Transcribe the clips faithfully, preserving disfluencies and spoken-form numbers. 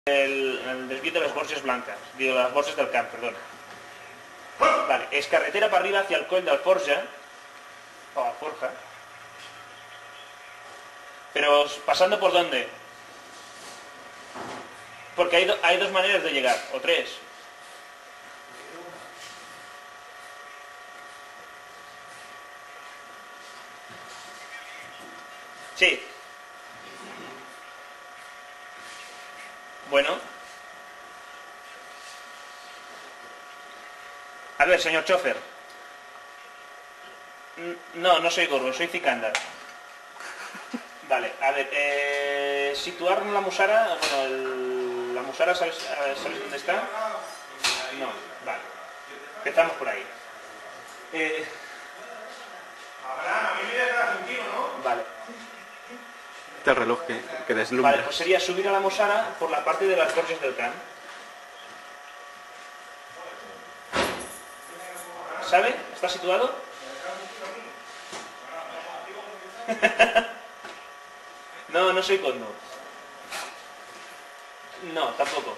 el, el desvío de las Borges Blancas, digo, las Borges del Camp, perdón. Vale, es carretera para arriba hacia el Coll d'Alforja, o Alforja. Pero pasando por dónde? Porque hay, do, hay dos maneras de llegar, o tres. Sí. Bueno. A ver, señor chofer. No, no soy Gorgo, soy Cicanda. Vale, a ver, eh, situarnos la Musara, bueno, el, la Musara, ¿sabes, ¿sabes dónde está? No, vale. Empezamos por ahí. Eh, Abraham, a mí me dejas argentino, ¿no? vale. Este reloj que, que deslumbra. Vale, pues sería subir a la Musara por la parte de las Borges del Camp. ¿Sabe? ¿Está situado? No, no soy Condo. No, tampoco.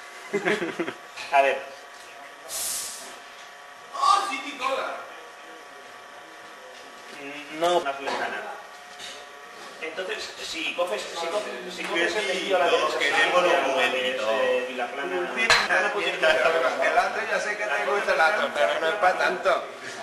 A ver. ¡Oh, City Cola! No, más lejana. Entonces, si coges, si coges, si coges el desvío a la derecha, queremos hacia un momentito. eh, Vilaplana, El otro ya sé que te gusta el otro, pero no es para tanto.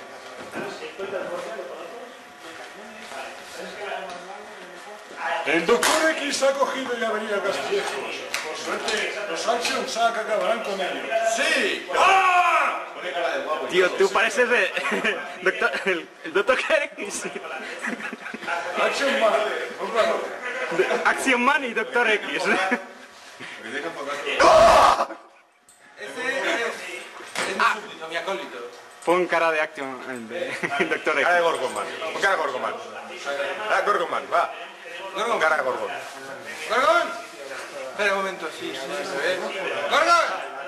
El doctor X ha cogido y ha venido a Castillejos. Por suerte, los Action Sack acabarán con ellos. ¡Sí! ¡Ah! Tío, tú pareces de... doctor, el, el doctor X. Action Man. De Action Man y doctor X. Ese es, es mi súbdito, mi acólito. Pon cara de Action Man, de el doctor Cara de X. Gorgonman. Pon cara de Gorgonman. Cara de Gorgonman, va. Pon cara de Gorgon. ¡Gorgon! Espera un momento, sí, sí, se ve. ¡Gorgon!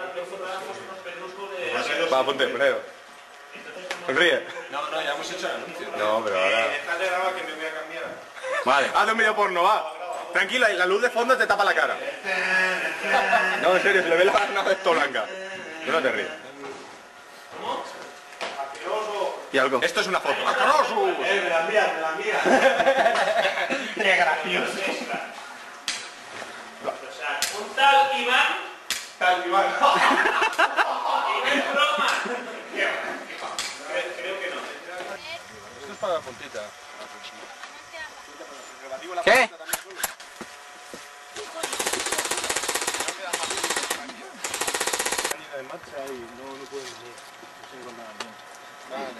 Va, ponte, ponero. Sonríe. No, no, ya hemos hecho el anuncio. No, pero ahora... Déjate graba que me voy a cambiar. Vale. Haz un vídeo porno, va. Tranquila, y la luz de fondo te tapa la cara. No, en serio, se le ve la nave esto blanca. Tú no te ríes. Y algo. Esto es una foto. ¡Asqueroso! Eh, me la envías, me la envías. Qué gracioso. O sea, un tal Iván. Tal Iván. Y no es broma. Creo que no. Esto es para la puntita. ¿Qué? De marcha y no, no pueden venir. No se encuentran bien. Vale.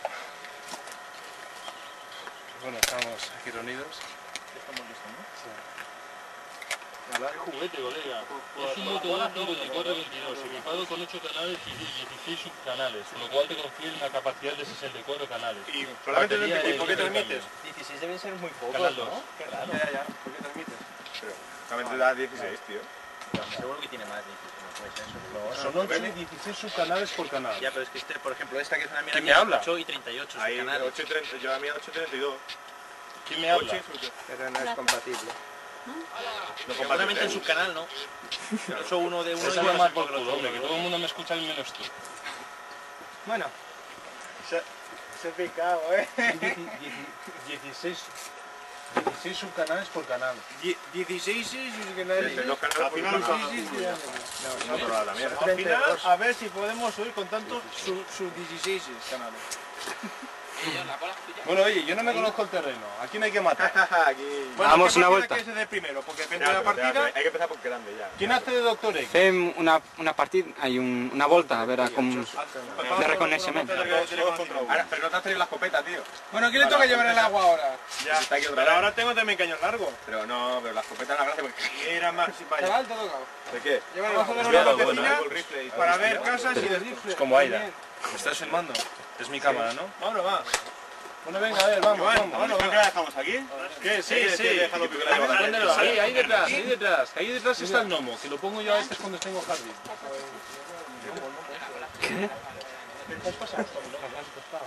Bueno, estamos aquí reunidos. Estamos listos, ¿no? Sí. Hablar de juguete, colega. Es un Moto dos Giro veinticuatro veintidós, equipado con ocho canales y dieciséis subcanales, con lo cual te confiere una capacidad de sesenta y cuatro canales. ¿Y solamente Batería ¿y de por qué doble transmites? cambio. dieciséis deben ser muy pocos, Canal dos. ¿no? Qué raro. Ya, ya. ¿Por qué transmites? Pero solamente da dieciséis, tío. Seguro que tiene más dieciséis, no puede ser eso. Son ocho y dieciséis subcanales por canal. Ya, pero es que este, por ejemplo, esta que es una mierda ¿Quién me habla? ocho y treinta y ocho Ahí, subcanales. ocho y treinta, yo a mí ocho y treinta y dos. ¿Quién me habla? Pero no es compatible. No Seguramente en compartes. subcanal, ¿no? ocho uno de uno Se y llama uno más de por otro. culo, hombre, que todo el mundo me escucha menos tú. Bueno. Se, se picado, ¿eh? dieciséis, dieciséis subcanales por canal. dieciséis Sí, los canales al final no toda la mierda. Al final, a ver si podemos subir con tantos sus dieciséis canales. Bueno, oye, yo no me conozco el terreno. Aquí no hay que matar. Aquí. Bueno, Damos ¿qué una partida vuelta. quieres hacer primero? Porque depende Ya, de la pero ya, partida. hay que empezar por grande ya. ¿Quién hace de Doctor X? Fem una, una partida, hay un, una volta, a ver com, de reconeixement. Todos contra uno. Ahora, pero no te has traído la escopeta, tío. Bueno, ¿quién le toca llevar el agua ahora? Ya. Está aquí otra Pero vez. ahora tengo también cañón largo. Pero no, pero la escopeta es la gracia porque... Era más. Chaval, te ha tocado. ¿De qué? Vamos a hacer Voy una a dar vueltecilla bueno, el rifle y- para ver casas y de rifle. Es como Aida. ¿Me estás filmando? Es mi cámara, ¿no? Vámonos, va. Bueno, venga, a ver, vamos, vamos, vamos. ¿Creo que la dejamos aquí? ¿Qué? Sí, Sí, sí. sí, déjalo que la llevo a la Ahí, ahí, ahí detrás, ahí detrás. Ahí detrás está el gnomo, que lo pongo yo a veces cuando tengo jardín. ¿Qué?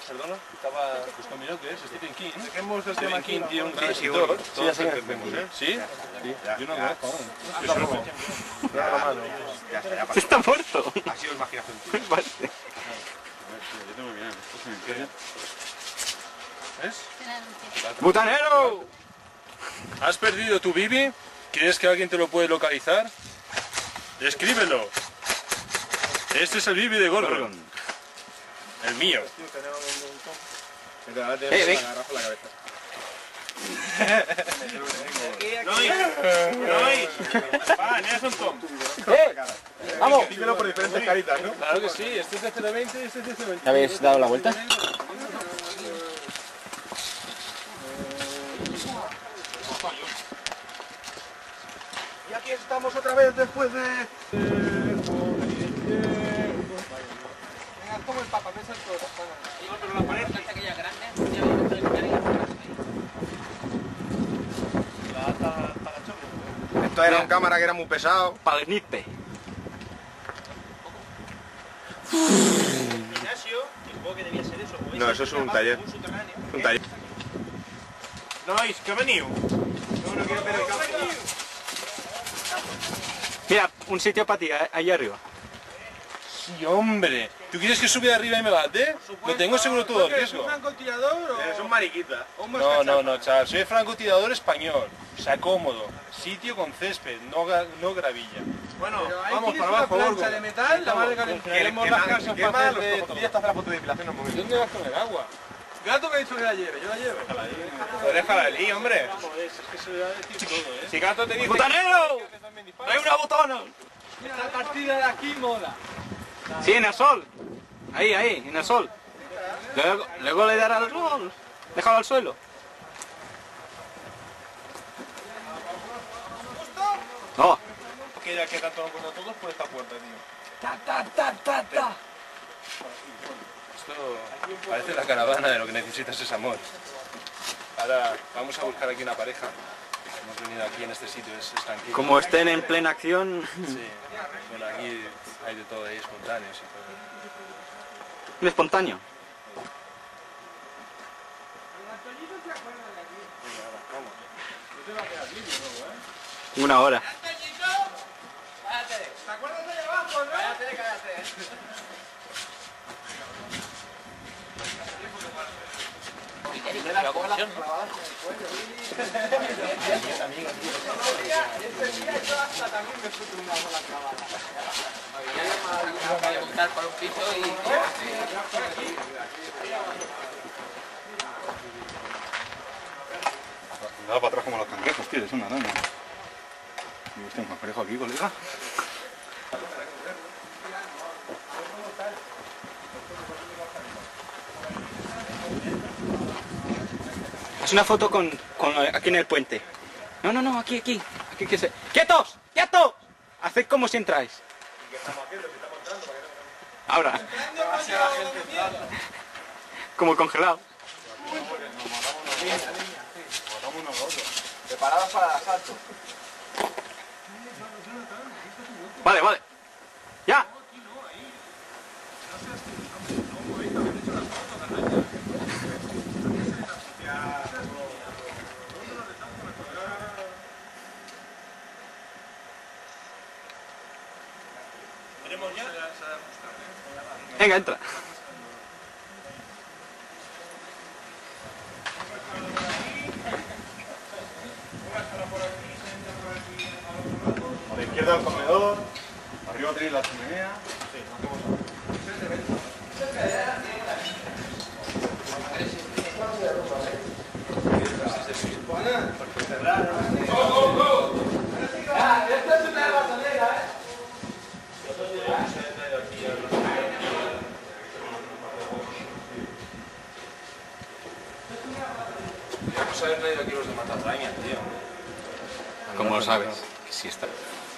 Perdona, estaba... Pues combinado que es Stephen King. Dejemos el tema Stephen aquí. King tiene un Sí, sí, escritor. sí, ya sé que entendemos, ¿eh? ¿Sí? Sí. Yo no Ya. conozco aún. Eso no. Ya, romano. Ya está, ya Se está muerto. Ha sido imaginación. Parece. Yo tengo que mirar, esto se me entiende. ¿Ves? ¡Butanero! ¿Has perdido tu Bibi? ¿Crees que alguien te lo puede localizar? Escríbelo. Este es el Bibi de Gorgon. El mío. Ahora te Eh, ven. la garrafa en la cabeza. Va, Nelson Tom. ¡Eh! ¡Vamos! Dímelo por diferentes caritas, ¿no? Claro que sí, este es de cero veinte y este es de cero veinte. ¿Ya habéis dado la vuelta? Y aquí estamos otra vez después de... Venga, como el papa, ves el todo. Pero la pared. Esto era un cámara que era muy pesado. Palenite. Gimnasio, supongo que debía ser eso. ¿o No, eso es un taller. Un subterráneo. Un taller. Nois, que ha venido. Mira, un sitio para ti, eh, ahí arriba. Sí, hombre. ¿Tú quieres que suba arriba y me bate? Lo tengo seguro todo el ¿Es riesgo. un francotirador o...? Es un mariquita. o un No, moscachapa? no, no, chaval. Soy francotirador español. O sea, cómodo. Sitio con césped, no, ga- no gravilla. Bueno, ahí vamos tienes para abajo, una plancha Gorgon. de metal, la más de Queremos que las ma- casas que para ma- hacer los de... ojos. Tú ya estás en la foto de depilación un momento. ¿Dónde vas con el agua? Gato me ha dicho que la lleve, yo la llevo. Pues déjala allí, hombre. Joder, es que se le va a decir todo, ¿eh? Si Gato te dice... ¡Butanero! ¡Trae una botona! Mira, la partida de aquí mola. Sí, en el sol. Ahí, ahí, en el sol. Luego, luego le dará al sol. Déjalo al suelo. No. Que ya que tanto no cuenta todos por esta puerta, tío. Ta, ta, ta, ta, ta. Esto parece la caravana de lo que necesitas es amor. Ahora vamos a buscar aquí una pareja. Hemos venido aquí en este sitio, es, es tranquilo. Como estén en plena acción, Sí. Bueno, aquí hay de todo, hay espontáneos y todo. un espontáneo. Una hora. ¿Te acuerdas de allá abajo, no? Cállate, cállate. Va para atrás como los cangrejos, tío, es una araña. Y usted un cangrejo aquí, colega. Haz una foto con, con aquí en el puente. No, no, no, aquí, aquí. aquí que se... ¡Quietos! ¡Quietos! Haced como si entráis. Ahora. Como congelado. Preparados para el asalto. Vale, vale. ¡Ya! Venga, entra. A la izquierda el comedor, arriba tenéis la chimenea. Vamos a haber traído aquí los de Matatraña, tío. ¿Cómo lo sabes? Que sí está.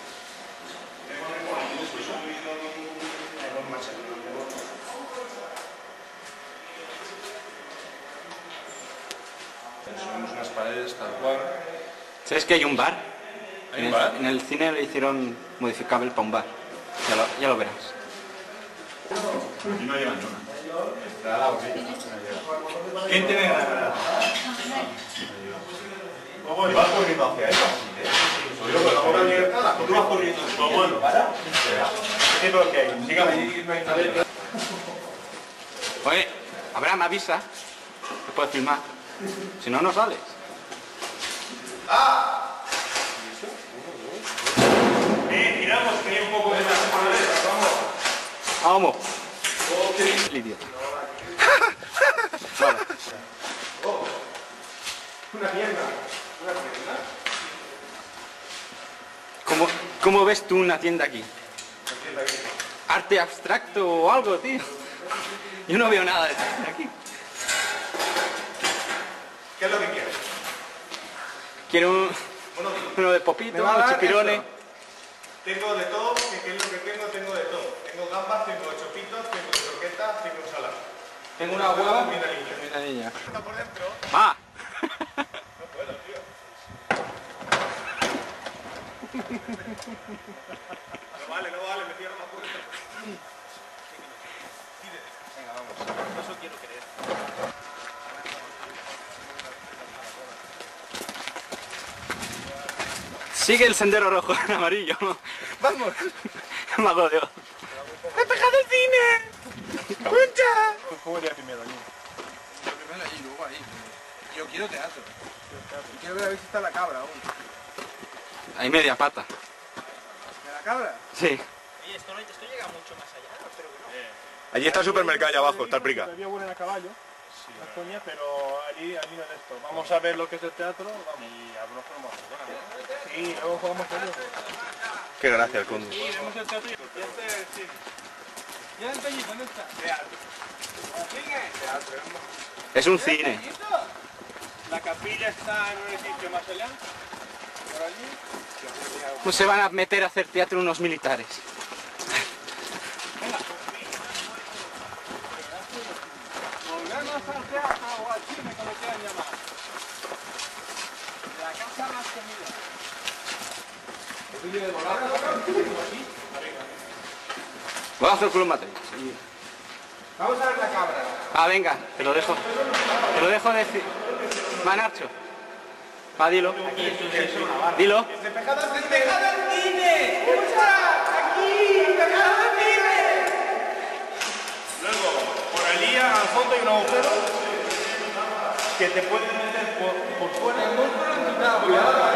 Subimos unas paredes tal cual. ¿Sabes que hay un bar? ¿Hay En un el, bar? en el cine le hicieron modificable para un bar. Ya lo, ya lo verás. Y no llevan nada. ¿Quién tiene ganas? ¿Y vas corriendo hacia eso? Yo con la boca abierta, tú vas corriendo. Pues bueno, para. ¿Qué es lo que hay? Sigamos. Oye, Abraham, avisa. Te puedes filmar. Si no, no sales. ¡Ah! Eh, tiramos, que hay un poco de más. Vamos. El idiota. Vale. Una tienda. Una tienda. ¿Cómo, ¿Cómo ves tú una tienda aquí? ¿Arte abstracto o algo, tío? Yo no veo nada de aquí. ¿Qué es lo que quieres? Quiero un, uno de popito, unos chipirones. Tengo de todo, que qué es lo que tengo, tengo de todo. Tengo gambas, tengo chopitos, tengo croquetas, tengo ensalada. Tengo una hueva. Mira, niña. Está por dentro. ¡Ah! No puedo, tío. No vale, no vale, me cierro la puerta. Venga, vamos. Eso quiero creer. Sigue el sendero rojo en amarillo. ¡Vamos! Me hago de... ¡Me he pegado el cine! ¡Puncha! ¿Cómo iría primero allí? Yo primero allí, luego ahí. Yo quiero teatro. Y quiero ver a ver si está la cabra aún. Hay media pata. ¿De la cabra? Sí. Oye, esto, no, esto llega mucho más allá, espero que no. Allí está el supermercado allá abajo, está el prica. Todavía vuelan a caballo, las coñas, pero allí, allí no es esto. Vamos a ver lo que es el teatro, vamos. Y algunos podemos hacer, ¿no? Sí, luego jugamos con ellos. Qué gracia el conde. Sí, vemos el teatro y ya está, sí. ¿Ya el Toñi, dónde está? Teatro. Es un cine. La capilla está en un edificio más allá, por allí. ¿Cómo se van a meter a hacer teatro unos militares? Volvemos al teatro o al cine, como quieran llamar. La casa más comida. Vamos a hacer culo Matrix. Vamos a ver la cabra. Ah, venga, te lo dejo. Te lo dejo decir. Va, Nacho. Va, dilo. Dilo. ¡Despejado el cine! ¡Escucha! ¡Aquí! ¡Despejado el cine! Luego, por allí al fondo hay un agujero que te puedes meter por, por fuera.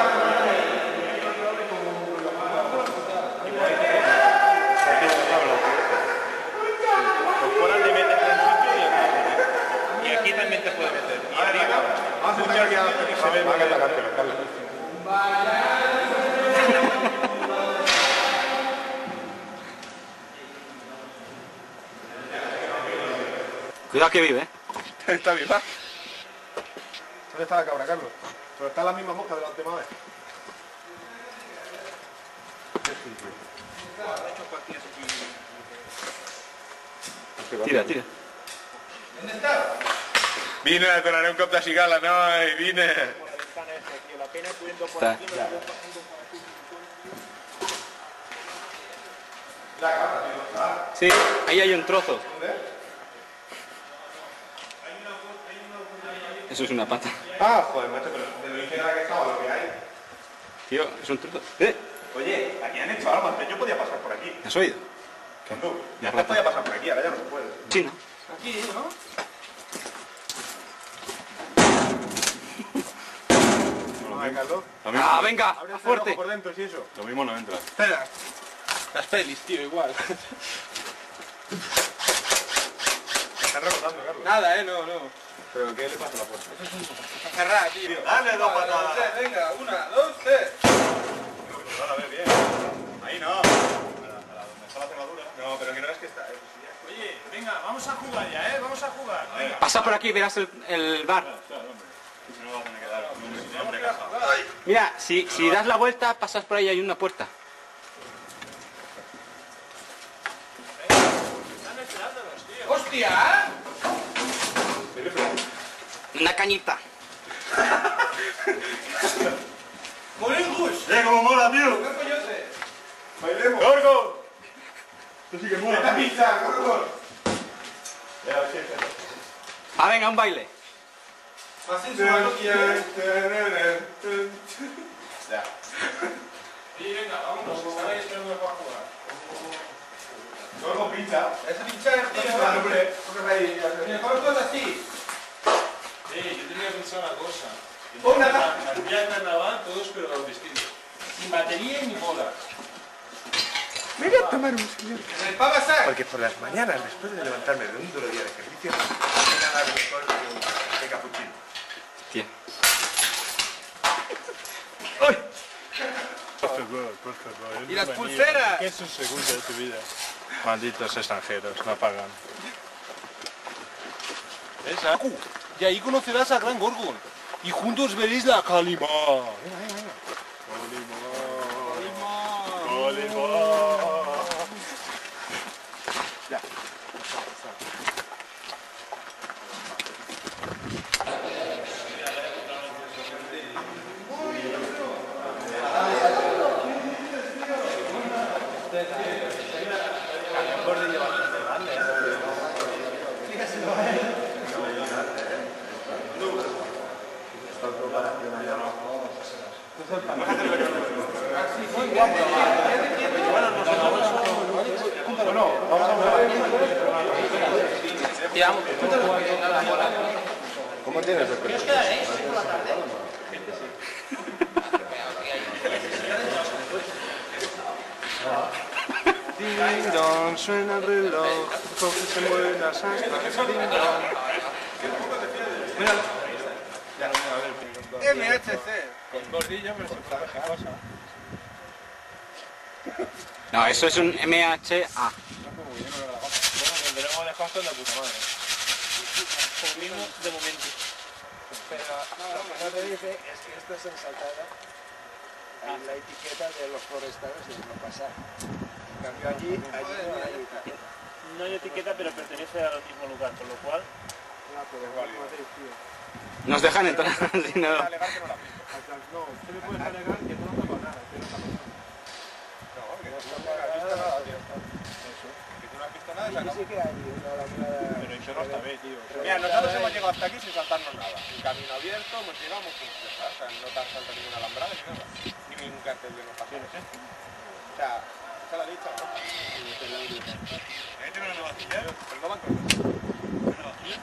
Por fuera te metes en un sitio y aquí. Y aquí también te puedes meter. Y arriba, muchas veces se ve más. Cuidado que vive, ¿eh? Está viva. ¿Dónde está la cabra, Carlos? Pero está la misma mosca de la última vez. Tira, tira. ¿Dónde está? Vine a tornar un cop de cigala, no, y vine. Está. Sí, ahí hay un trozo. Eso es una pata. Ah, joder, macho, pero de lo ingeniera que estaba lo que hay. Tío, es un trozo. ¿Eh? Oye, aquí han hecho algo, antes yo podía pasar por aquí. ¿Has oído? No, Ya antes podía pasar por aquí, ahora ya no se puede. Sí, ¿no? Aquí, ¿no? Ay, Carlos. ¡Ah, venga! Abre el ¡Fuerte! cerrojo por dentro, si eso. Lo mismo no entra. Espera. Las pelis, tío, igual. Están rebotando, Carlos. Nada, eh, no, no. ¿Pero qué le pasa a la puerta? Está cerrada, tío. Dale dos Una, patadas. dos, tres, venga, una, dos, tres. Ahora, a ver, bien. Ahí no. A la, a la donde está la cerradura. No, pero que no es que está. Oye, venga, vamos a jugar ya, ¿eh? Vamos a jugar. Venga. Pasa por aquí y verás el, el bar. No va a tener que dar. No, hombre, casa. Mira, si, si das la vuelta, pasas por ahí y hay una puerta. ¡Hostia! Una cañita. ¡Molingus! ¡Eh, cómo mola, tío! ¡Qué coyote! ¡Bailemos! ¡Gorgo! ¡Esta pizza, gordo! Ah, venga, un baile. Así suena lo que Ya. Sí, venga, vámonos. Están ahí esperando para jugar. Luego pincha. Ese pinchar, tío. Vale, hombre. Pones ahí. Mira, ¿cómo estás así? Eh, yo tenía pensado una cosa. Una. El día de carnaval, todos pero vestidos. Sin batería ni bola. Me voy a tomar un señor. ¿Va a pasar? Porque por las mañanas, después de levantarme de un duro día de ejercicio, no hay nada mejor que un de capuchino. Tía. Por favor, por favor. ¿Y las pulseras? ¿Qué es un segundo de tu vida? Malditos extranjeros, no pagan. ¿Ves, Aku? Y ahí conocerás a Gran Gorgon. Y juntos veréis la Calima. Venga, venga, venga. Calima. Calima. Ya. ¿Cómo tienes el pelo? Ding dong, suena el reloj, coges en buenas hasta ding dong. M H C. Con bordillo, pero sin cualquier cosa. No, eso es un M H A. Bueno, tendremos de hostel de puta madre. Como mismo, de momento. Pero no, lo que no te dice es que esta es ensaltada. Hay la etiqueta de los forestales y no pasa. En cambio allí, allí no hay etiqueta. No hay etiqueta, pero pertenece al mismo lugar, con lo cual... No, pero es válido. Nos dejan entrar, si no. Alegar que no la aplico. No, usted me puede alegar que no toca nada, que no está pasando. No, que no está nada. Eso. Que tú no has visto nada y se acabó. Sí que hay una llamada. Pero eso no está bien, tío. Mira, nosotros hemos llegado hasta aquí sin saltarnos nada. El camino abierto, hemos llegado, hemos cumplido. O sea, no te has saltado ninguna alambrada ni nada. Ni ningún cartel de no pasar. O sea, ¿se la ha dicho? ¿Ahí tiene una vacilla? Pero no van con ¿una vacilla?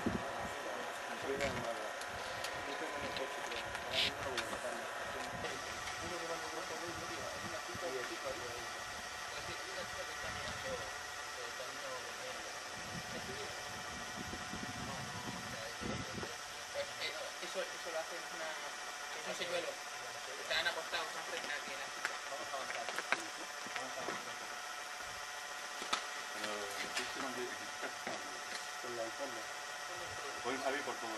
Eso, eso lo hacen una, es un señuelo. Están apostados, una prenda que la chica. Vamos a avanzar. Vamos a avanzar. Pero existe más de con la alfombra. Pueden salir por todo.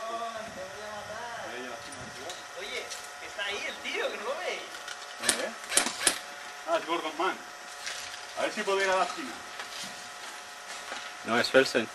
Oye, que está ahí el tío, que no lo veis. ¿Eh? Ah, es Gordon Man. A ver si puedo ir a la esquina. No, es Felsen.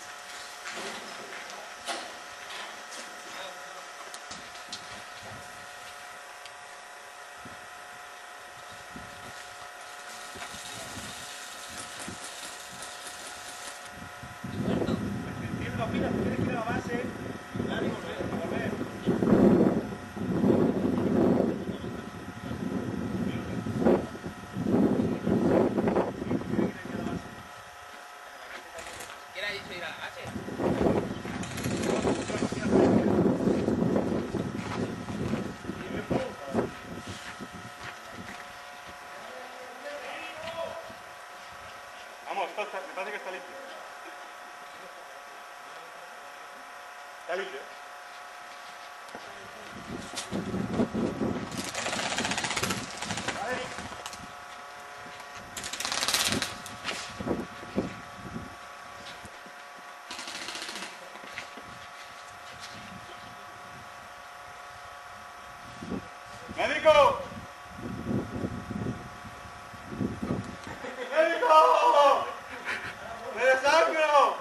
¿Quién ha dicho ir a la base? Vamos, esto está, me parece que está limpio. Está limpio. ¡Médico! ¡Médico! ¡Me desangro!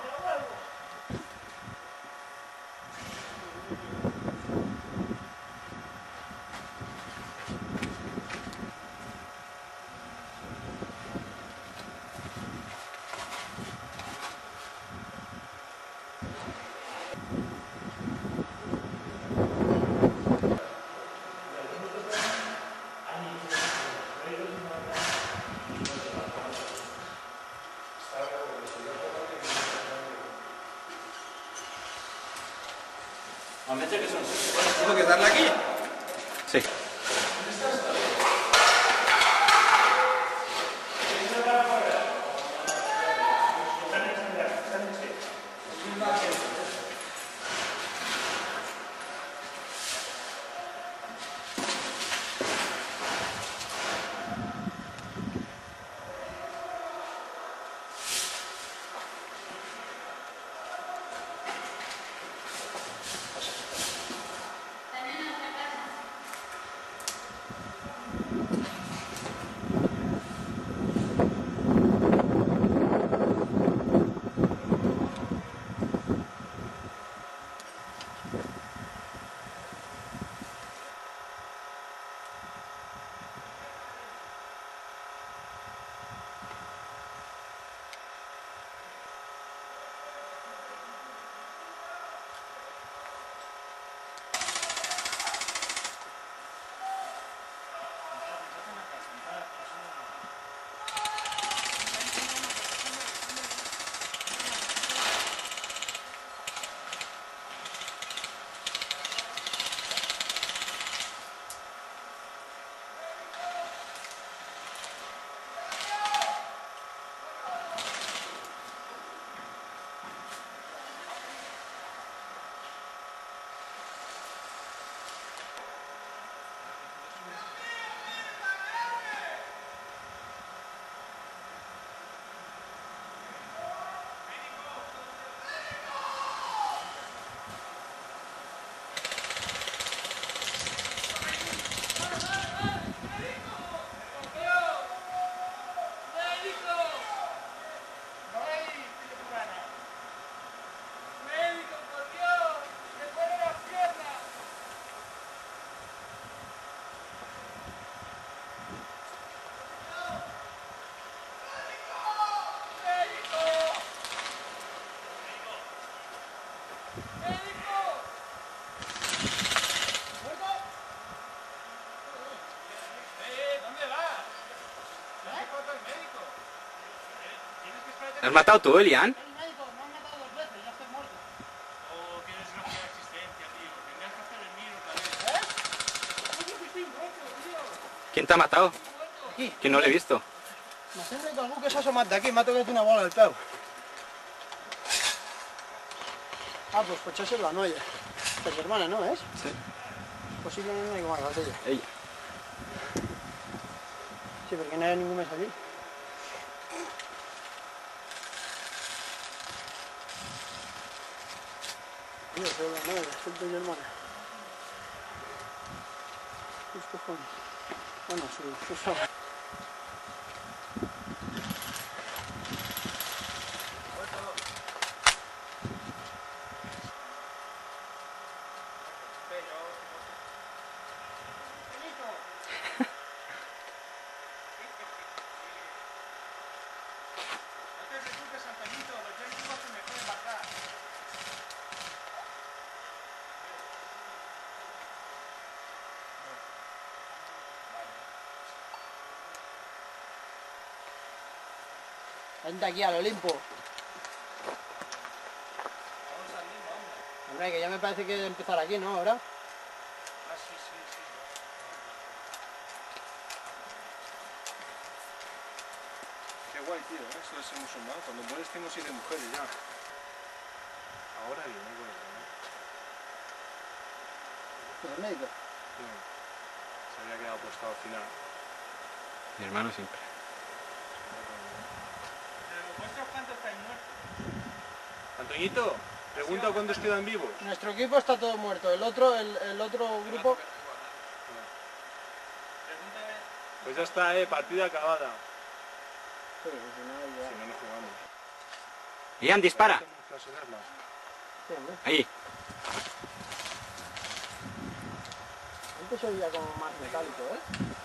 ¿Tengo que darle aquí? Sí. ¿Has matado tú, Elian? ¿Quién te ha matado? Aquí. Que no l'he visto. Me sembla que algú que s'ha assomat d'aquí m'ha tocat una bola al peu. Ah, doncs potser és la noia. La germana, no és? Sí. Possiblement no hi ha ella. Ella. Sí, perquè no hi ha ningú més allí. Mira, és la noia, és tu germana. Sus cojones. Bueno, su, su sábado. Vente aquí al Olimpo. Hombre, que ya me parece que debe empezar aquí, ¿no? Ahora. Ah, sí, sí, sí. Qué guay, tío, ¿eh? Eso de ser musulmán. Cuando mueres tengo siete mujeres ya. Ahora viene, güey. ¿El médico? Sí. Se había quedado apostado al final. Mi hermano siempre. Antoñito, pregunta cuántos quedan vivos. Nuestro equipo está todo muerto. El otro, el, el otro grupo... Pues ya está, eh, partida acabada. Sí, si no, ya... Si no, no jugamos. Elian, dispara. Sí, hombre. Ahí. Antes se oía como más metálico, ¿eh?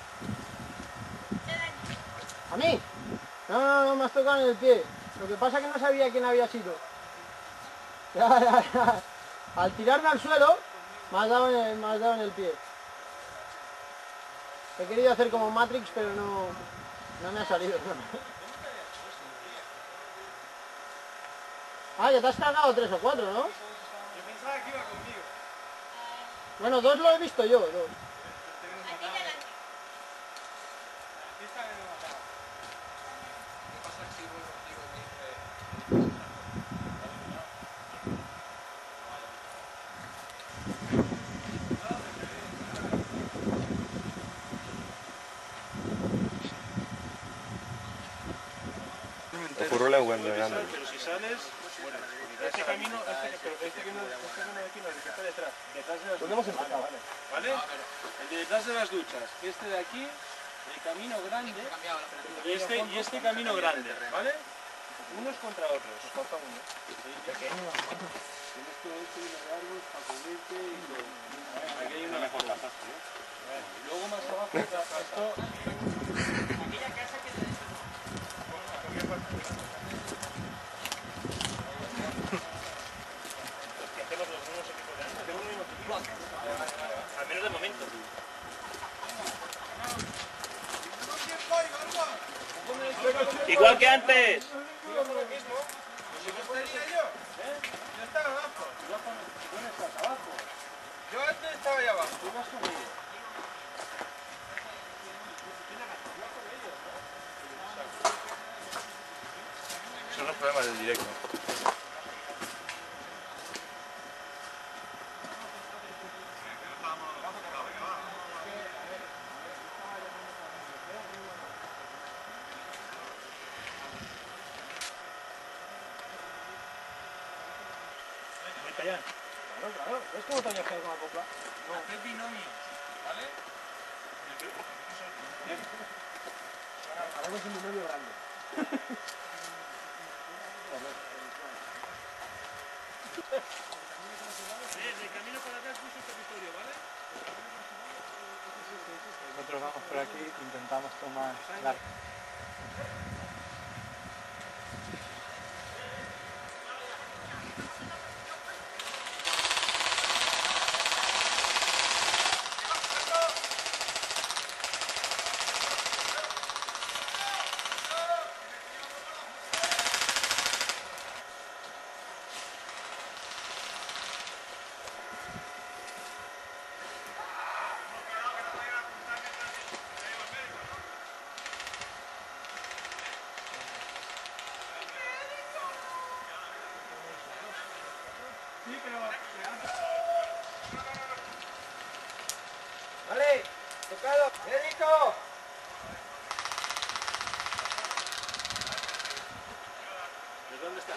¿A mí? No, no, no, me has tocado en el pie. Lo que pasa es que no sabía quién había sido. Ya, ya, ya. Al tirarme al suelo, me has dado en el, me has dado en el pie. He querido hacer como Matrix, pero no, no me ha salido. Ah, ya te has cargado tres o cuatro, ¿no? Yo pensaba que iba conmigo. Bueno, dos lo he visto yo, dos. ¿Qué pasa si vuelvo contigo y me dice... Ocurre cuando grande. Pero si sales, este camino, este, pero este camino, este camino de aquí no, el que está detrás. Detrás de las ¿Dónde hemos empezado? ¿vale? ¿Vale? El de detrás de las duchas. Este de aquí, el camino grande, cambiado la operación. y este, y este camino grande, ¿vale? Unos contra otros. Tienes todo esto y los árboles para cubrirte y todo. Aquí hay una mejor casa. Y luego más abajo está esto. Aquella casa que te Hacemos los mismos equipos de antes. Hacemos los mismos equipos. Al menos de momento. Igual que antes. Yo estaba abajo. ¿Dónde estás? Abajo. Yo antes estaba ahí abajo. Tú vas con ellos. Son los problemas del directo. Voy para allá. Claro, claro. ¿Es como te habías quedado con la copla? hacer binomios, ¿vale? Haremos un binomio grande. El camino para acá es mucho territorio, ¿vale? Nosotros vamos por aquí, intentamos tomar la... Vale, tocado. Médico. ¿De dónde está?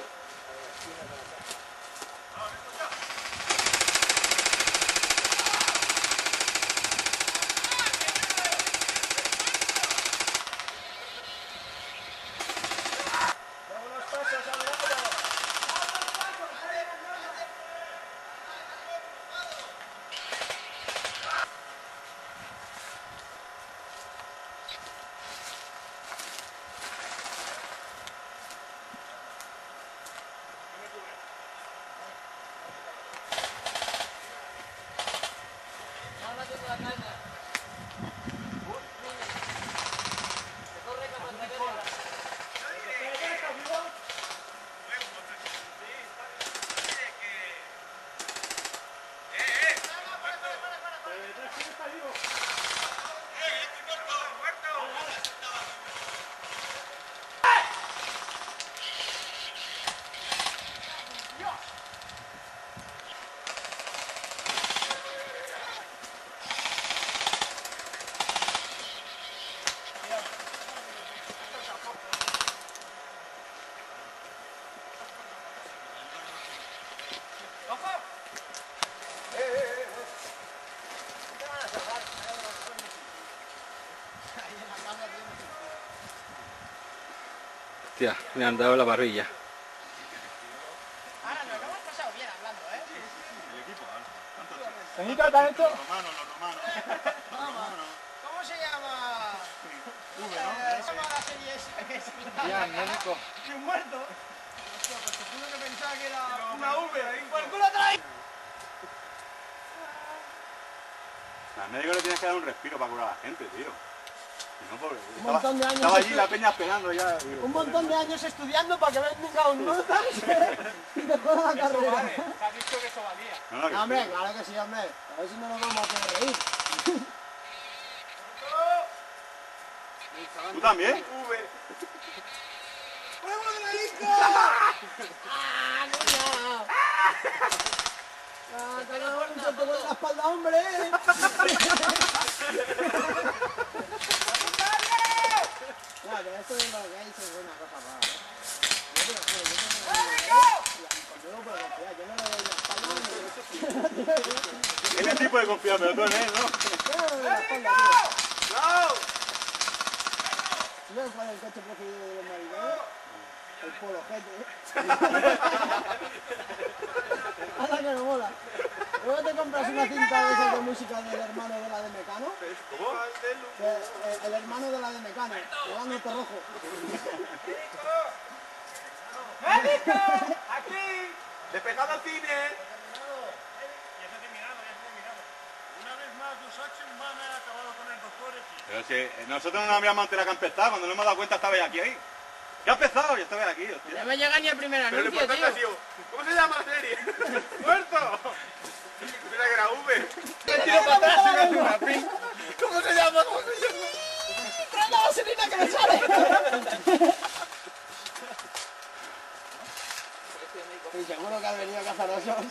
Hostia, me han dado la barbilla. Ahora nos lo hemos pasado bien hablando, ¿eh? Señorita, ¿te han hecho? ¿Cómo se llama? ¿Cómo se llama la serie esa que se Ya, médico. ¿Y un muerto? Hostia, pues te juro que pensaba que era una V ahí. ¡Por el culo trae! Al médico le tienes que dar un respiro para curar a la gente, tío. No, pobre, Un estaba, montón de años estaba allí estu- la peña esperando ya. Digo, Un montón de años estudiando para que venga un notas y te juega la carrera. Vale, te has dicho que eso valía. no, no, que No, hombre, sí. claro que sí, hombre. A ver si no nos vamos a hacer reír. ¿Tú también? ¡Ah, coño! ¡Ah, cabrón! ¡Se te pone la espalda, hombre! Ya, pero esto es lo que hay, es una cosa rara, ¿eh? Yo te lo juro, yo no me doy yo no puedo confiar, yo no le doy la espalda ni... Ese tipo de confiar, pero tú en él, ¿no? Yo no le doy la espalda, tío. ¿Sabes cuál es el coche preferido de los marineros? El Polo G T. Anda que no mola. Luego te compras una cinta de esas de música del hermano de la de Mecano. ¿Cómo? Que, eh, el hermano de la de Mecano, Levándote Rojo. ¡Médico! ¡Aquí! ¡Despejado al cine! Una vez más, los Action Man han acabado con el doctor X. Pero si eh, nosotros no habíamos enterado que ha empezado, cuando nos hemos dado cuenta estabais aquí ahí. ¿Qué ha empezado? Yo estaba aquí, hostia. No me llega ni el primer Pero lo anuncio, importante ha tío. sido, ¿cómo se llama la serie? ¡Muerto! Mira que era V. ¿Cómo se llama? ¿Cómo se llama? ¡Trae la vaselina que me sale! Y seguro que has venido a cazar osos.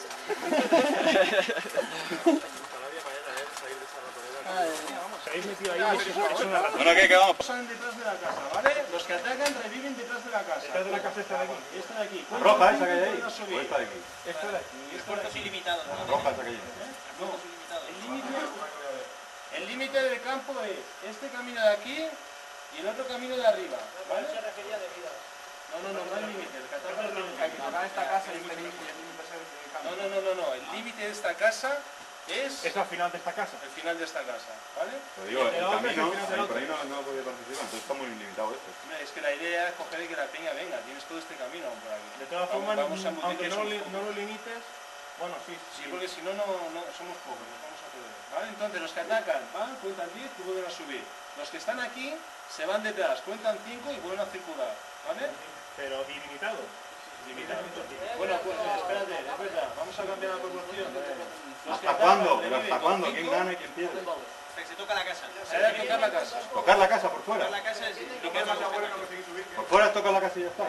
Se habéis metido ahí, es una rata. Bueno, ¿qué? ¿Qué vamos? Pasan detrás de la casa, ¿vale? Los que atacan reviven detrás de la casa. Detrás de la casa está de aquí. Y esta de aquí. La roja esa que hay ahí. Pueden subir. O esta de aquí. Esta de aquí. y esta de aquí. ilimitados, La roja esa que hay. No, el límite, el límite del campo es este camino de aquí y el otro camino de arriba, ¿vale? No, no, no, no hay límite. El que ataca no tiene límite. esta casa y el límite es el campo. No, no, no, no, no. El límite de esta casa es Es al final de esta casa. el final de esta casa, ¿vale? Pero digo, el camino, ahí por ahí no, no podía participar, entonces está muy limitado esto. Hombre, es que la idea es coger y que la peña venga. Tienes todo este camino por aquí. De todas Vamos- formas, vamos a multiplicar aunque no, esos li- pocos. no lo limites, bueno, sí. Sí, porque si no, no, no somos pocos, nos vamos a poder. ¿Vale? Entonces, los que atacan van, cuentan diez y vuelven a subir. Los que están aquí se van detrás, cuentan cinco y vuelven a circular. ¿Vale? Pero ilimitado. Limitado. Bueno, pues espérate, es verdad, vamos a cambiar la proporción. Los que ¿Hasta atacan cuándo? reviven ¿Pero hasta con cuándo? cinco, ¿Quién gana y quién pierde? Se toca la casa. Se ha de tocar la casa. ¿Tocar la casa por fuera? La casa es Por fuera toca la casa y ya está.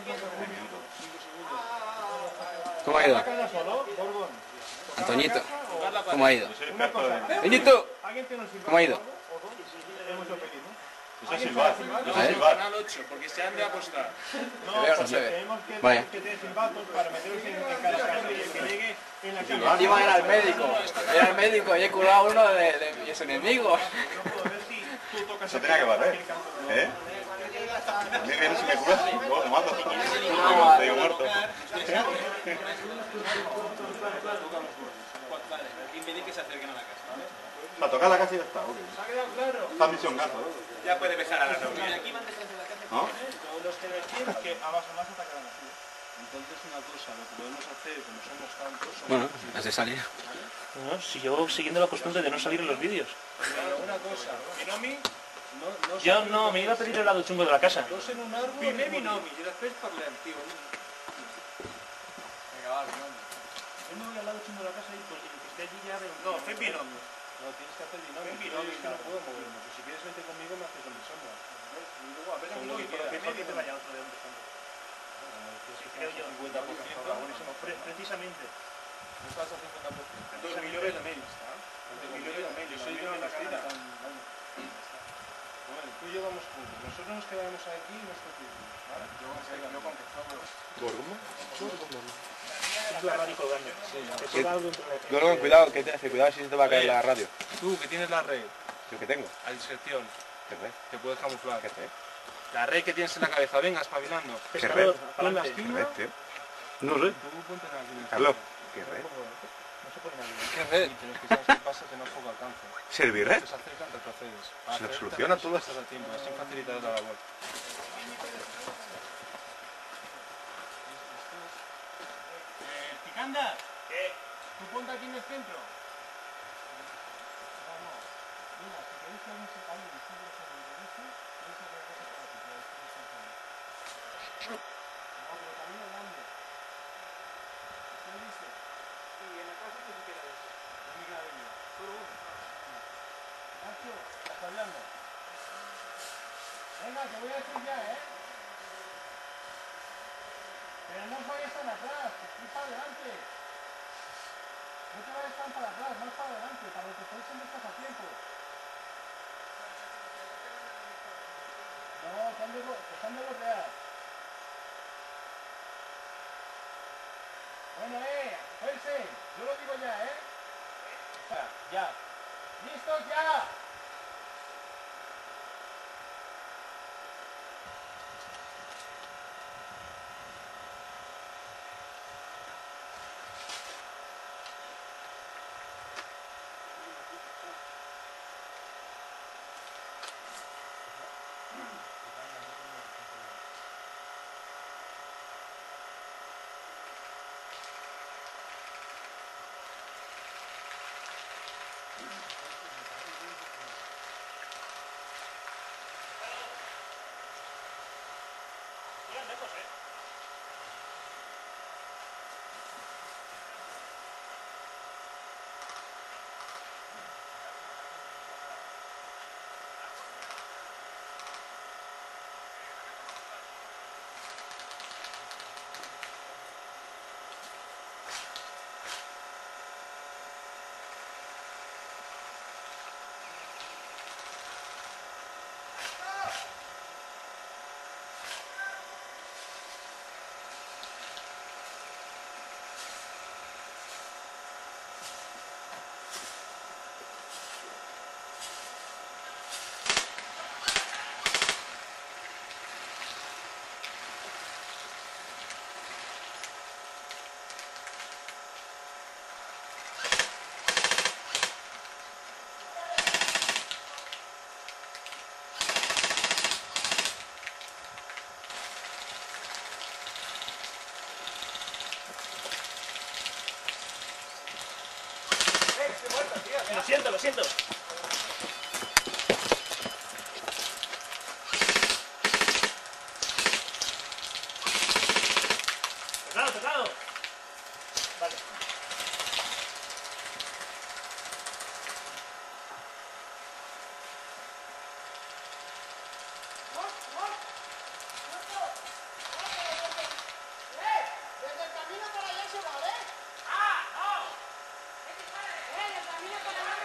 ¿Cómo ha ido? solo, Gorgon. Antoñito, ¿cómo ha ido? Una cosa. Antoñito, ¿Alguien tiene un silbato? ¿cómo ha ido? O dos. Tenemos el pedido. Eso es silbar. No, Eso es ver. silbar. canal ocho, porque se han de apostar. No, Se ve o no porque se ve. tenemos que, Vaya. que tener silbatos para meterlos en, en cada casa y el que llegue en la casa. Encima era el médico, era el médico y he curado a uno de, de mis enemigos. No puedo ver si tú tocas Se el tenía que silbato valer. en el campo. ¿Eh? A mí viene si me curas, luego te mato. Digo, te digo muerto. impedir que se acerquen a la casa, ¿vale? Para tocar la casa y ya está, ok. ¿Se ha quedado claro? Está misión gato, Ya puede empezar a la reunión. Aquí van detrás de la casa. ¿no? Los que decían que a vaso más atacarán así. Entonces, una cosa, lo que podemos hacer, como somos tantos, somos Bueno, has de salir. No, si yo siguiendo la costumbre de no salir en los vídeos. Pero una cosa, Binomi, no, no Yo no, me iba a pedir el lado chungo de la casa. dos en un árbol, primer Binomi, y después parlem, tío. Venga, va, Binomi. Yo me voy al lado chungo de la casa y pues, el que esté allí ya veo. No, fue Binomi. No, tienes que hacer Binomi. Binomi es que no puedo moverme. Pues si quieres vente conmigo me haces donde sombra. Y luego a ver a Con mí lo lo que que quiera. quieras. Mejor que te vaya otro de donde estamos. Creo yo. cincuenta por ciento. Buenísimo. Pre- Precisamente. No estás a cincuenta por ciento. Dos millones de mails. Dos millones de mail. Yo soy yo en la esquina. Bueno, tú y yo vamos juntos. Nosotros nos quedaremos aquí y nos cogimos. ¿Vale? Yo con Es la radio colgando. He colgado dentro de la- Gorgon, cuidado, que te hace, cuidado si se te va a caer la radio. Tú que tienes la red Yo que tengo. a discreción, ¿Qué red? te puedes camuflar. ¿Qué red? La red que tienes en la cabeza, venga, espabilando. Pescador, red? tú en la ¿Qué esquina. red, tío? No sé. Tú ponte en la aquí. Carlos, ¿qué red? No se pone nadie. ¿Qué red? Y tienes que saber qué pasa, que no poco alcance. ¿Servirred? Te se acercan, retrocedes. Se lo soluciona todo esto. Estás a tiempo, así facilitas la labor. Eh, Picanda. ¿Qué? Tú ponte aquí en el centro. Mira, si queréis que alguien se alguien sigue ese coche, no se regrese para ti, para después de San Juan. No, pero camino grande. ¿Estás listo? Sí, en la casa que se queda de eso. No me queda de mí. Solo uno. Nacho, estás hablando. Venga, te voy a decir ya, ¿eh? Pero no os vayas tan atrás, ir para adelante. No te vayas tan para atrás, más para adelante, para que te echen estás a tiempo. No, te han de, te han de bloquear. Bueno, eh, fuerse, yo lo digo ya, ¿eh? Ya. ¡Listos ya! Llegan lejos, ¿eh? Lo siento, lo siento. Tocado, tocado. Vale. Desde el camino para allá se va, ¿eh? ¡Eh, el camino para allá!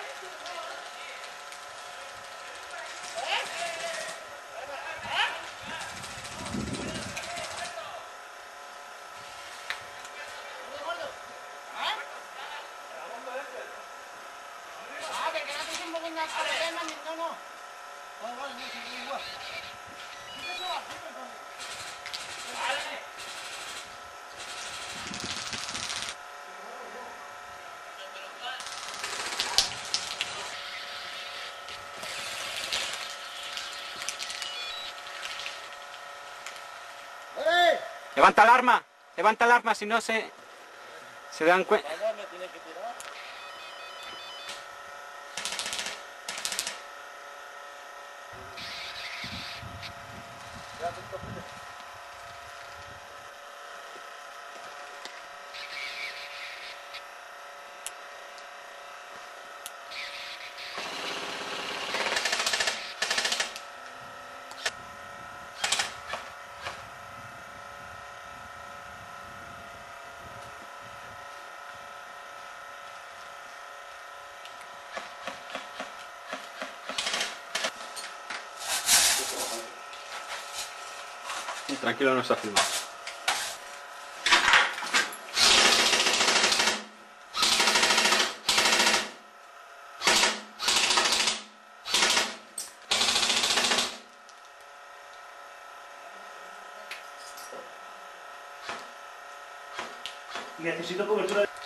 Ah, que quedaste un poco en la cadena, no, no. Vale, vale, no, sí, igual. ¿Qué se va? ¿Qué se va? ¡Eh! Levanta el arma, levanta el arma, si no se, se dan cuenta. Tranquilo, no está filmado. Necesito cobertura de...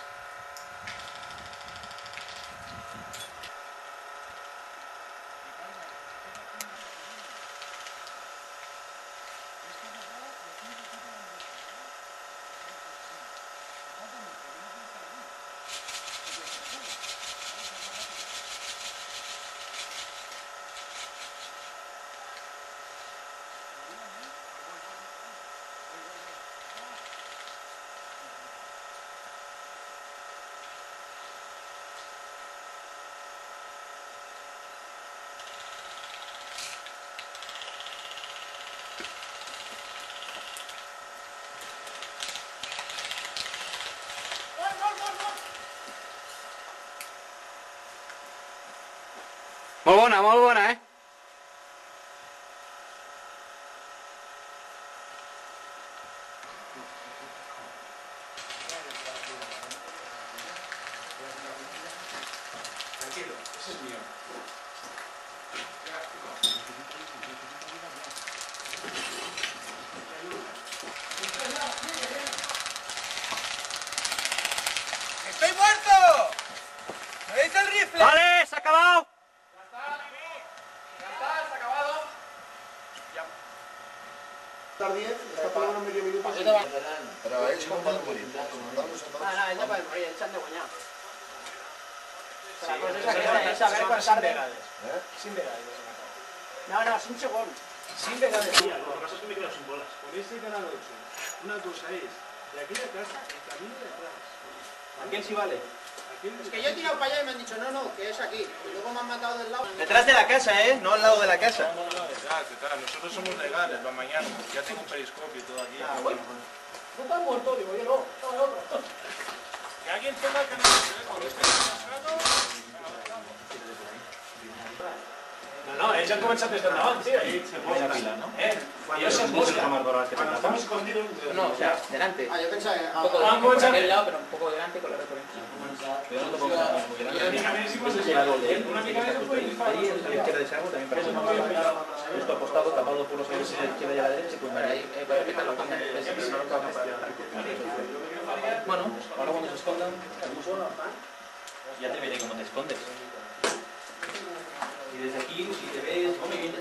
Muy buena, muy buena, ¿eh? Tranquilo, ese es mío. ¡Estoy muerto! ¿Me veis el rifle? ¡Vale! ¡Se ha acabado! Però ells com poden morir? No, no, ell no pot morir, ells s'han de guanyar. La cosa és aquesta, és saber quan tarden. Cinc vegades. No, no, cinc segons. Cinc vegades. Lo que pasa es que me he quedado sin bolas. Con este canal ocho, una cosa es, de aquella casa, el camino de atrás. ¿A quién sí vale? Es que yo he tirado para allá y me han dicho, no, no, que es aquí. Y luego me han matado del lado. Detrás de la casa, ¿eh? No al lado de la casa. No, no, detrás, detrás. Nosotros somos legales, va mañana. Ya tengo un periscopio y todo aquí. Ah, bueno. ¿No estás muerto? Digo, yo no, no, el otro. Que alguien tenga el canal de este No, no, ells han començat des d'endavant, sí, ahí se posa. Eh? I això es busca. Cuando estamos escondidos... No, o sea, delante. Ah, yo pensaba que... Un poco Ah, delante, por escucha. aquel lado, pero un poco delante con la referencia. Una mica més i pues, una mica més pues, Ahí, en la izquierda de ese árbol, también parece justo apostado, tapado por los aires de la izquierda y a la derecha, y pues Para ahí, eh, para evitar los cambios. bueno, ahora cuando se escondan, ya te veré cómo te escondes. Y desde aquí, si te ves, muy bien.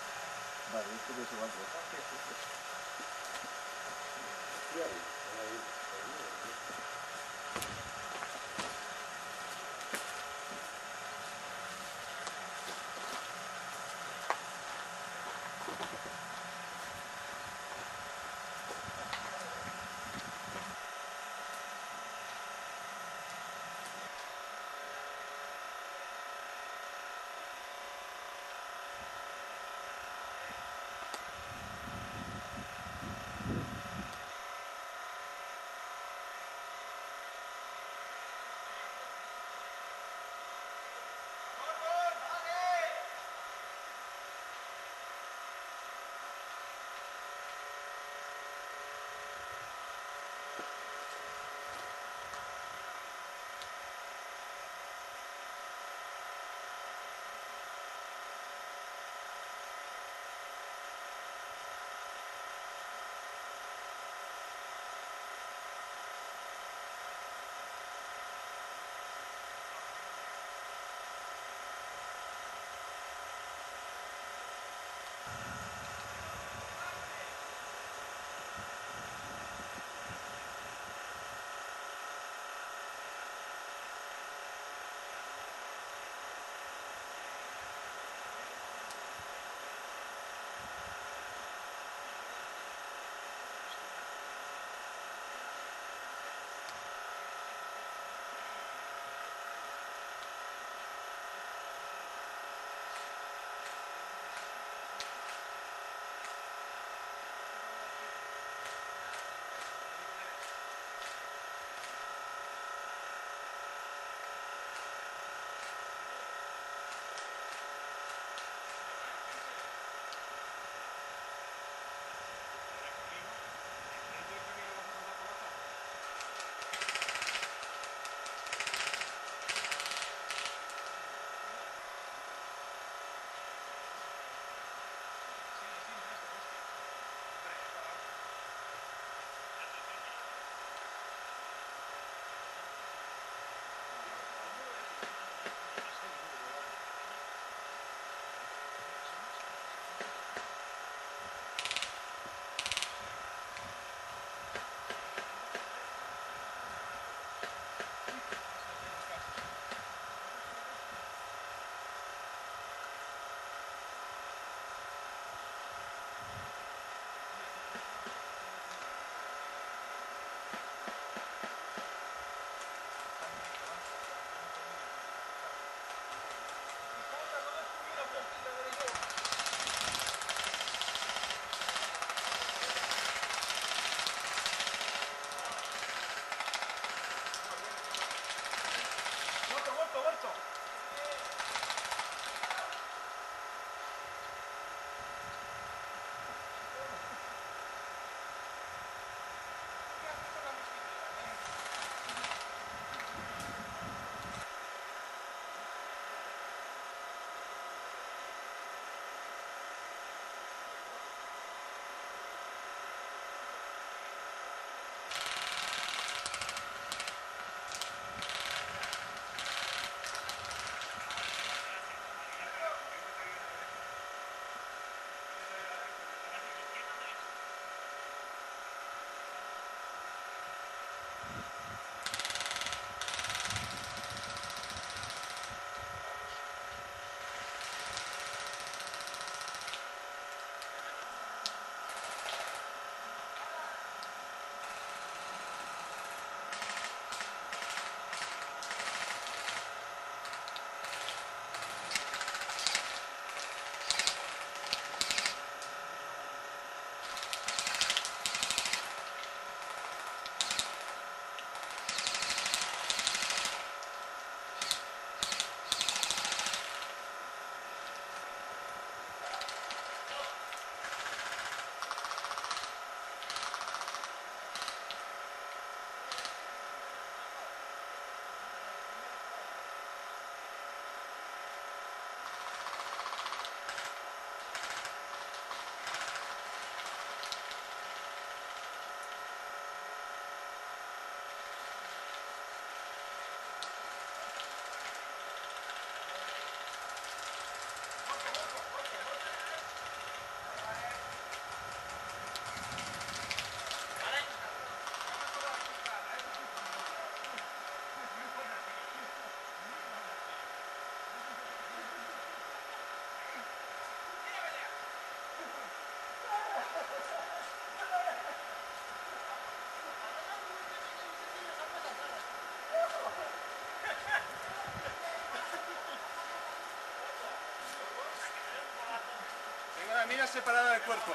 cabeza separada del cuerpo.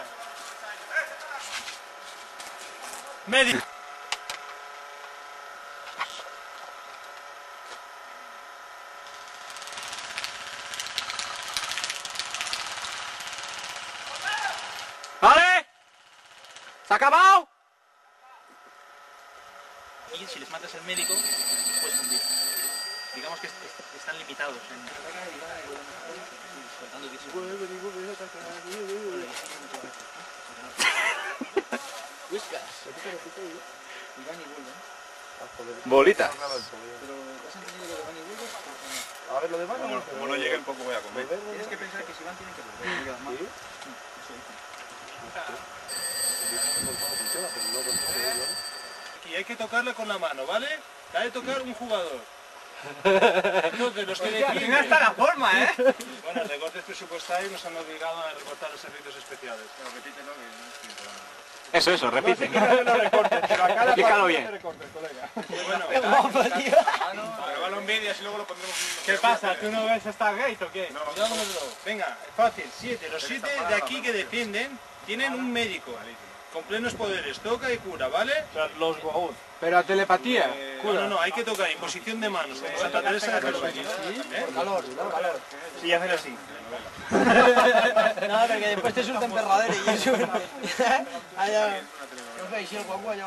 Médico. ¡Vale! ¡Se ha acabado! Y si les matas al médico, puedes fundir. Digamos que est est están limitados en... Bolitas. A ver, lo de Como, como no llegue el poco voy a comer. Tienes que pensar que si van tienen que volver. Aquí hay que tocarla con la mano, ¿vale? La ha de tocar un jugador. Entonces, los que defienden... hasta la forma, ¿eh? Bueno, recortes presupuestarios nos han obligado a recortar los servicios especiales. Eso, eso, repite. Explícalo bien. Bueno, Qué guapo, tío. Grabalo en vídeos y luego lo pondremos en... ¿qué pasa? ¿Tú no ves Stargate o qué? Cuidado con el globo. Venga, fácil, siete. Los siete de aquí que defienden tienen un médico con plenos poderes, toca y cura, ¿vale? Los guaús. Pero a telepatía. No, no, no, hay que tocar, imposición de manos, como Santa Teresa de Calcuta. ¿Eh? Calor, ¿no? Calor. Sí, hacen así. No, porque después te suelta emperradero y eso. Allá. No sé, si el guapo allá.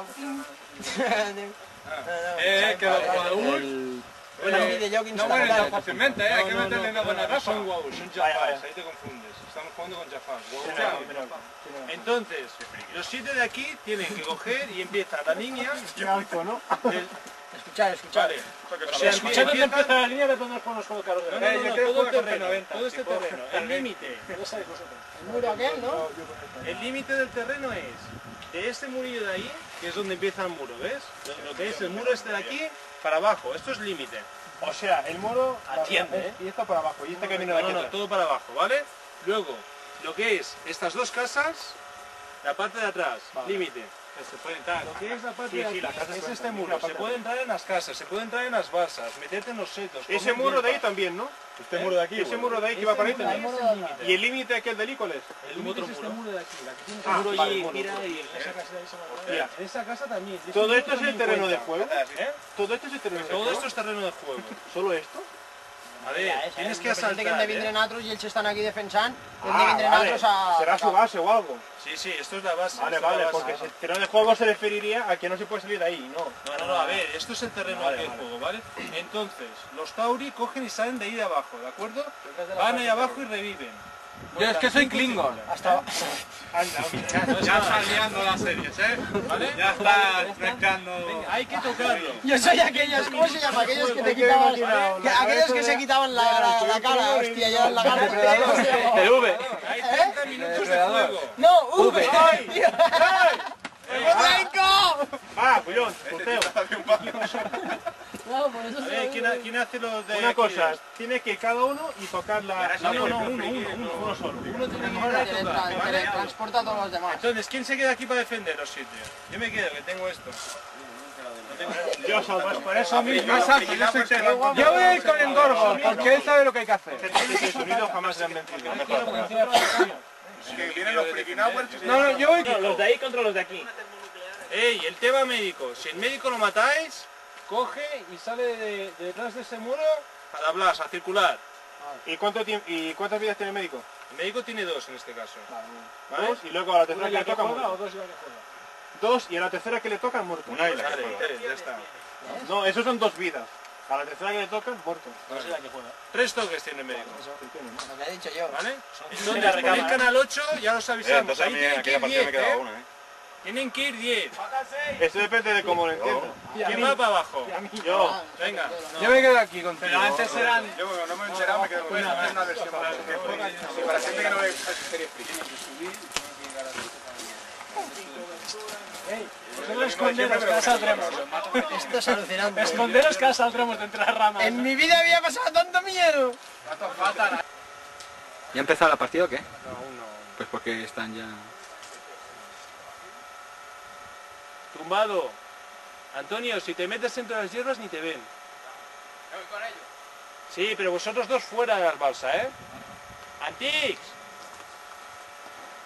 Eh, que El... Bueno, no mueren tan fácilmente, ¿eh? Hay que No, no, meterle una no, buena no, raza. Son guaus, son Vaya, jafars, vaya. ahí te confundes. Estamos jugando con jafars. Guau. Entonces, los siete de aquí tienen que coger y empieza la niña. Qué alto, ¿no? el- Escuchar, escuchar. Vale. O sea, Escucha dónde empieza... empieza la línea de poner con los juegos No, no, no, no, todo el terreno, todo este terreno. El límite, El muro aquel, ¿no? el límite del terreno es de este murillo de ahí, que es donde empieza el muro, ¿ves? Lo que es el muro este de aquí para abajo, esto es límite. O sea, el muro... Atiende, ¿eh? Y esto para abajo. Y este camino de No, aquí no, atrás. todo para abajo, ¿vale? Luego, lo que es estas dos casas, la parte de atrás, límite. Se puede entrar. Lo que es la parte Sí, de sí, aquí las casas es pueden este entrar, muro. la Se parte puede de entrar en las casas, se puede entrar en las balsas, meterte en los setos. Ese comer muro de ahí hierba. también, ¿no? Este muro de aquí. Ese muro de ahí que va para ahí Este muro también. de ahí es el límite. ¿Y el límite aquel del cuál es? El límite es este muro de aquí, la que tiene Ah, muro vale, y muro, gira muro. y esa casa de ahí se va a Hostia. En esa casa también. ¿Todo Ese esto es muro el también terreno de cuenta. juego? ¿Eh? ¿Todo esto es el terreno de juego? Todo esto es terreno de juego. ¿Solo esto? A ver, tienes que asaltar. Que asaltar, hem de vindre ¿eh? nosaltres i ells estan aquí defensant, hem de Ah, vindre vale. nosaltres a... Será su base o algo. Sí, sí, esto es la base. Vale, esto es vale, la base. porque el terreno de juego se referiría a que no se puede salir de ahí, ¿no? No, no, no, a ver, esto es el terreno Vale, del vale. juego, ¿vale? Entonces, los Tauri cogen y salen de ahí de abajo, ¿de acuerdo? Van ahí abajo y reviven. Yo es que soy Klingon. Hasta... Anda, Ya está liando las series, ¿eh? ¿Vale? Ya está mezclando... Venga, hay que tocarlo. Yo soy aquellos, ¿cómo se llama? Aquellos que te quitaban... que- aquellos que se quitaban la, la, la cara, hostia, yo la cara. El V. Hay treinta minutos de juego. No, V. ¡Ay! tío. ¡Blanco! ¡Ah, Puyón! Posteo. No, por eso A se ver, lo ¿quién, digo. ha- quién hace los de Una aquí? cosa, tiene que cada uno y tocar la... No, no, no, la- uno, uno, uno, uno solo. Uno tiene que Ahora ir a tocar, tele- ¿vale? transporta a todos los demás. Entonces, ¿quién se queda aquí para defender los sitios? Yo me quedo, que tengo esto. Yo salvas por eso mismo. Yo voy a ir con el Gorgon, porque él sabe lo que hay que hacer. Ese sonido jamás le han vencido. Que vienen los freaking hours. No, no, yo voy... Los de ahí contra los de aquí. Ey, el tema médico. Si el médico lo matáis, coge y sale de, de detrás de ese muro a la blasa, a circular. ¿Y, cuánto tiemp- ¿Y cuántas vidas tiene el médico? El médico tiene dos en este caso. ¿Vale? Dos, y luego a la tercera que le toca muerto. dos ya que juega? Dos, y a la tercera que le tocan muerto. Una isla. Vale, tres, ya está. No, esos son dos vidas. A la tercera que le tocan, muerto. Tres toques tiene el médico. Lo que he dicho yo. ¿Vale? Entonces, por el canal ocho ya os Eh, avisamos. entonces a Ahí mí tienen en que aquella ir partida me diez, quedaba ¿eh? una, ¿eh? Tienen que ir diez. Eso depende de cómo lo entiendas. ¿Quién va para abajo? Yo. Venga. Yo me quedo aquí contigo. Pero antes eran... Yo no me he enterado, me quedo con una, una versión para que juega. Sí, para gente que no ve series friki. Esconderos, que saldremos. Esto es alucinante. Esconderos, que saldremos de entre las ramas. En mi vida había pasado tanto miedo. ¿Ya ha empezado la partida o qué? Pues porque están ya... Tumbado. Antonio, si te metes entre las hierbas ni te ven. Me voy con ellos. Sí, pero vosotros dos fuera de las balsas, ¿eh? Antix.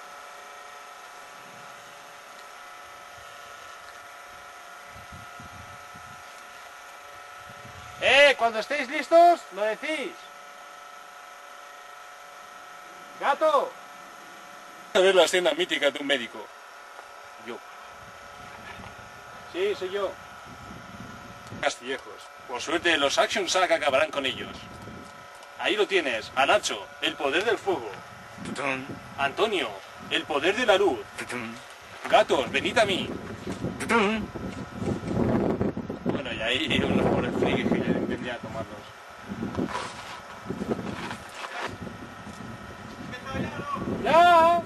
¡Eh! Cuando estéis listos, lo decís. ¡Gato! A ver la escena mítica de un médico. Yo. Sí, soy yo. Castillejos. Por suerte, los Action Saga acabarán con ellos. Ahí lo tienes, a Nacho, el poder del fuego. Tutun, Antonio, el poder de la luz. tutun, Gatos, venid a mí. tutun. Bueno, y ahí unos pobres frikis que ya entendía tomarlos. ¡Ya!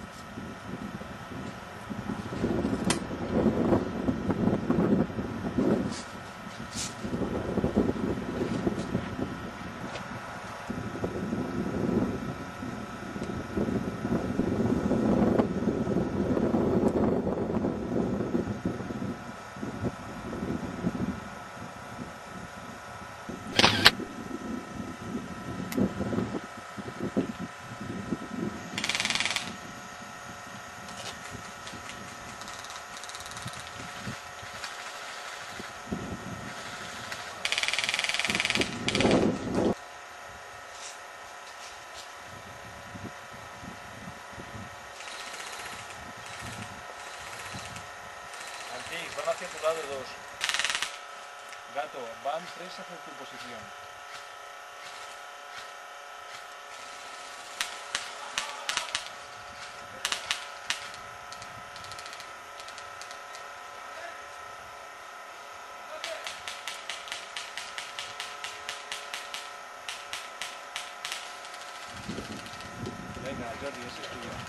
Antix, van hacia tu lado dos. Gato, van tres hacia tu posición. Venga, Jordi, ese es tuyo.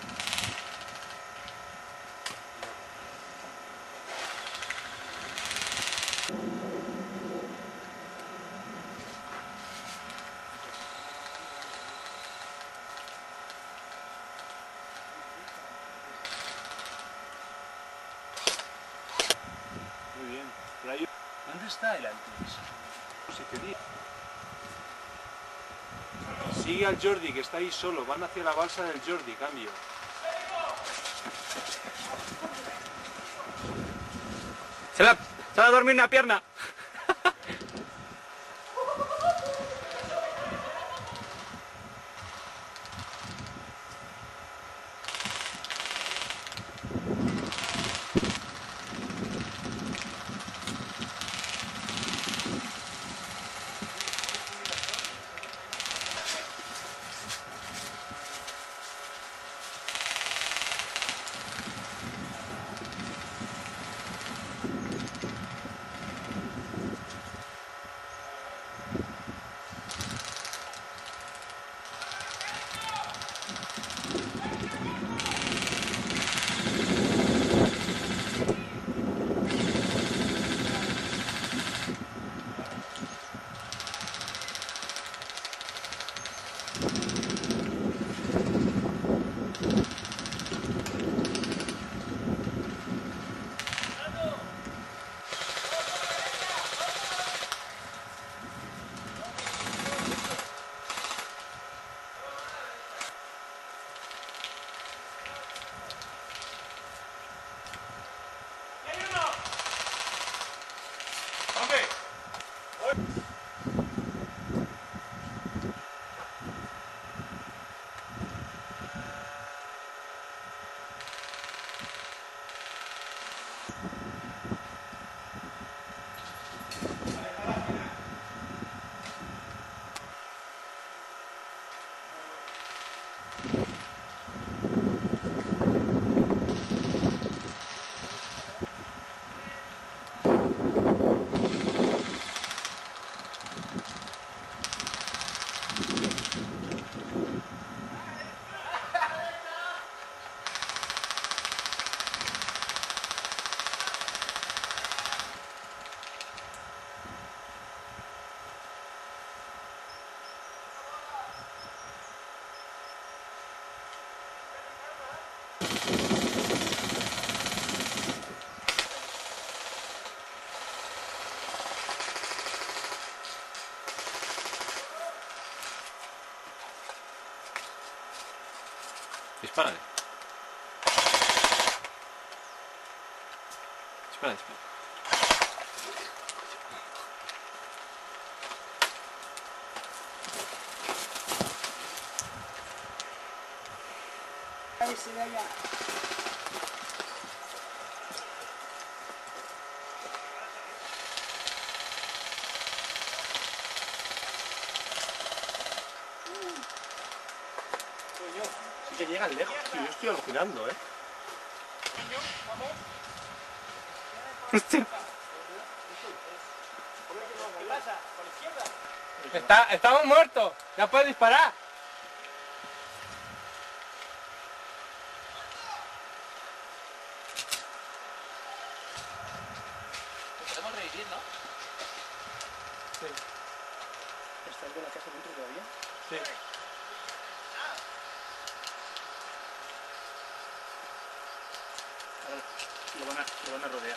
Muy bien. Por ahí... ¿Dónde está el Antix? Posicionía. Sigue al Jordi, que está ahí solo. Van hacia la balsa del Jordi, cambio. Se la, se la ha dormido una pierna. Dispárale. Dispara, dispara. Ahí se ve allá. Sí que llegan lejos, tío. Yo estoy alucinando, ¿eh? Hostia. Está, estamos muertos. Ya puedes disparar. Podemos revivir, ¿no? ¿Está el de la casa dentro todavía? Sí. Ahora lo van a, lo van a rodear.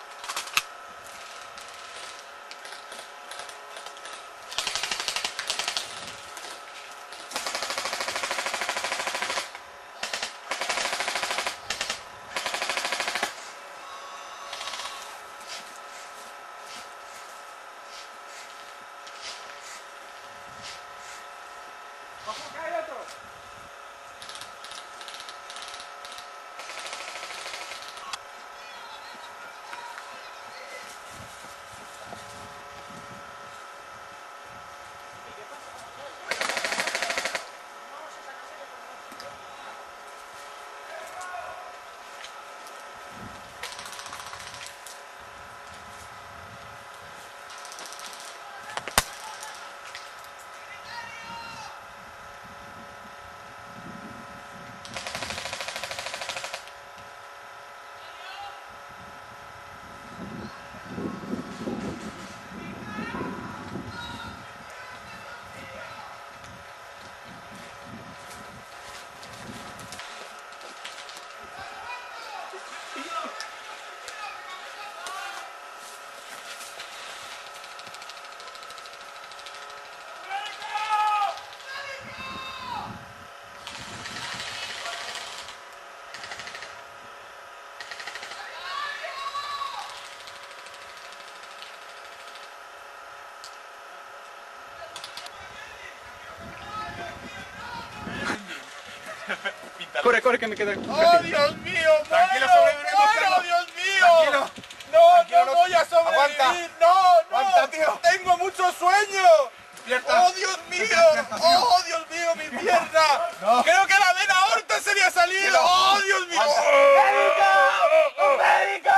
Corre, corre, que me queda. ¡Oh, Dios mío! Tranquilo, ¡Muero! sobreviviremos, ¡Muero, Carlos. Dios mío! Tranquilo. ¡No, Tranquilo, no no- voy a sobrevivir! Aguanta. ¡No, no! Aguanta, tío. ¡Tengo mucho sueño! Despierta. ¡Oh, Dios mío! ¡Oh, Dios mío, mi pierna! No. Creo que la vena aorta se le ha salido. Cielo. ¡Oh, Dios mío! ¡Médico!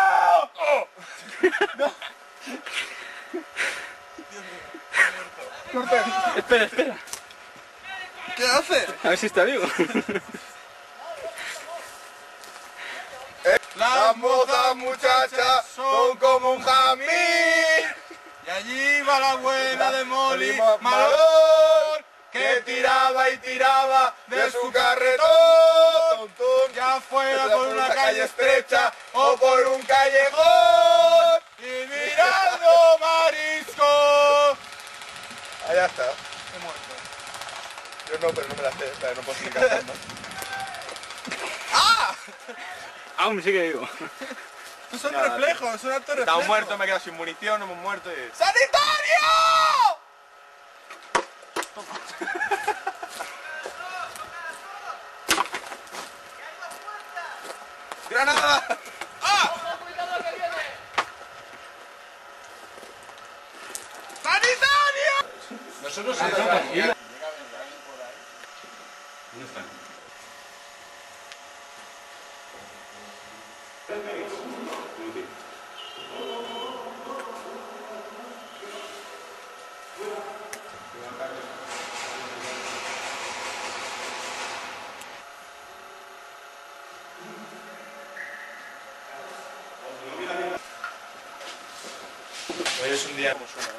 Espera, espera. ¿Qué hace? A ver si está vivo. Las mozas muchachas son como un jamín. Y allí va la buena de Molly Malón, que tiraba y tiraba de su carretón, ya fuera por una calle estrecha o por un callejón, y mirando marisco. Allá está. He muerto. Yo no, pero no me la sé, o sea, no puedo seguir cantando. ¡Ah! Aún sigue vivo. Estos son reflejos, son actos reflejos. Estamos muertos, me he quedado sin munición, hemos muerto y... ¡Sanitario! ¡Granada! ¡Sanitario! Nosotros se ¿dónde están? Hoy es un día...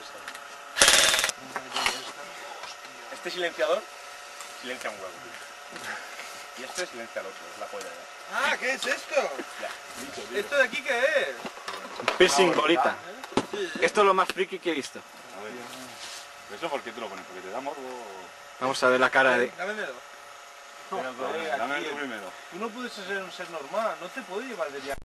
Este silenciador silencia un huevo. Y este silencia al otro, es la polla ya. Ah, ¿qué es esto? ¿Esto de aquí qué es? Piercing bolita. Esto es lo más friki que he visto. A ver. ¿Eso por qué te lo pones? ¿Porque te da morbo? Vamos a ver la cara de... Dámelo. Pero, Dame, colega, dame tío, tú primero. tú no puedes ser un ser normal, no te puedes llevar de viaje.